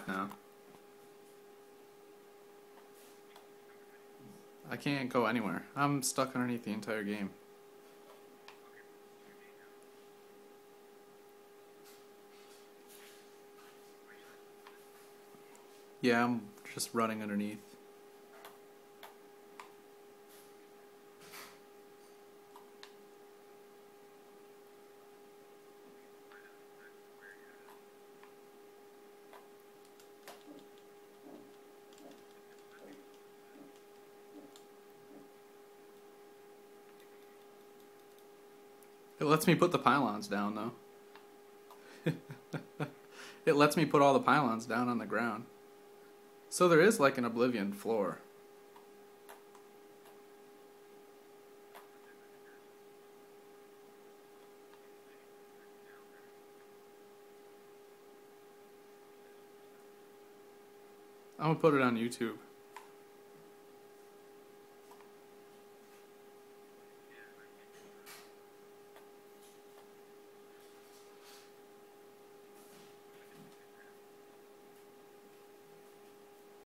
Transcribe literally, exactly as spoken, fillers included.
now. I can't go anywhere. I'm stuck underneath the entire game. Yeah, I'm just running underneath. It lets me put the pylons down, though. It lets me put all the pylons down on the ground. So there is like an Oblivion floor. I'm gonna put it on YouTube.